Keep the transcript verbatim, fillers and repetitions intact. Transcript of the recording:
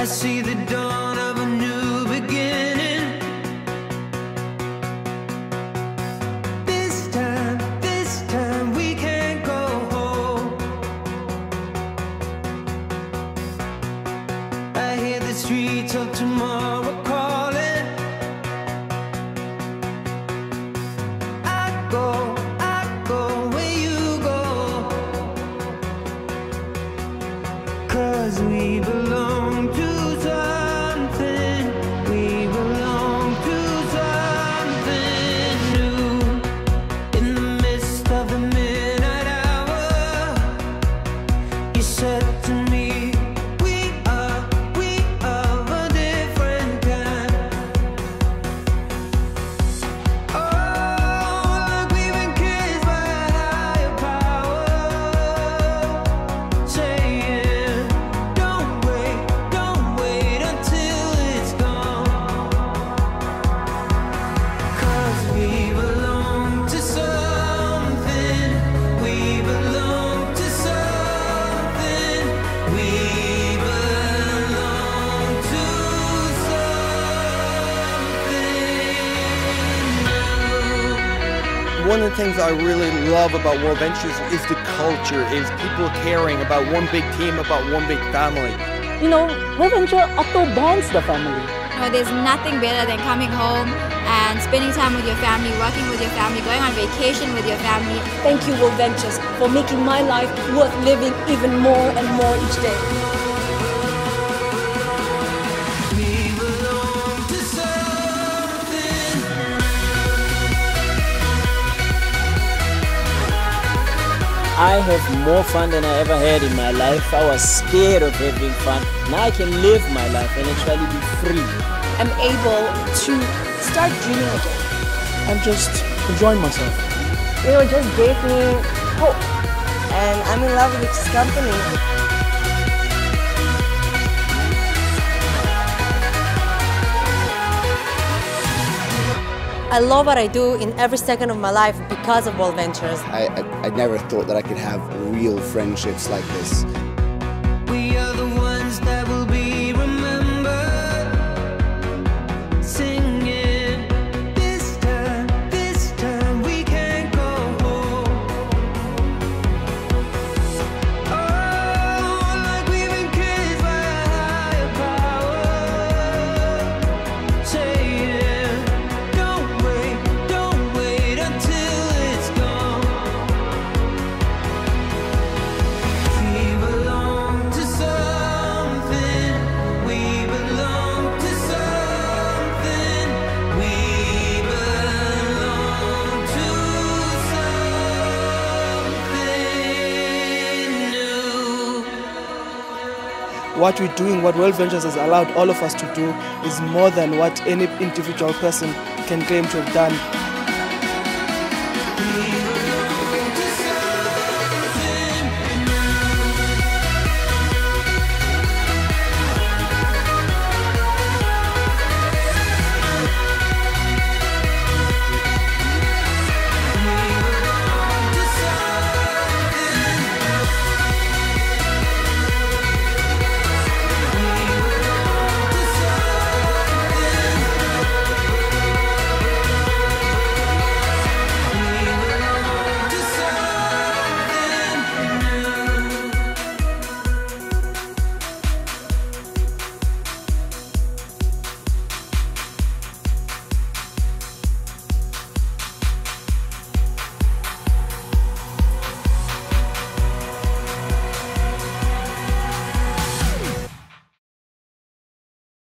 I see the dawn of a new beginning. This time, this time we can't go home. I hear the streets of tomorrow calling. I go, I go where you go, 'cause we belong to something. We belong to something new. In the midst of the midnight hour, you said to me, we are, we are a different kind. Oh, like we've been kissed by a higher power, saying, don't wait, don't wait until it's gone. 'Cause we belong to something. We belong to something. We belong to something new. One of the things I really love about World Ventures is the culture, is people caring about one big team, about one big family. You know, World Venture auto bonds the family. You know, there's nothing better than coming home and spending time with your family, working with your family, going on vacation with your family. Thank you, World Ventures, for making my life worth living even more and more each day. We belong to something. I have more fun than I ever had in my life. I was scared of having fun. Now I can live my life and actually be free. I'm able to start dreaming again. I'm just enjoying myself. You know, it just gave me hope. And I'm in love with this company. I love what I do in every second of my life because of World Ventures. I, I, I never thought that I could have real friendships like this. We are the ones that will be remembered, singing, this time, this time we can't go home. Oh, like we've been kissed by a higher power, saying, don't wait, don't wait until it's gone. We belong to something. We belong to something. We belong to something new. What we're doing, what World Ventures has allowed all of us to do, is more than what any individual person can claim to have done.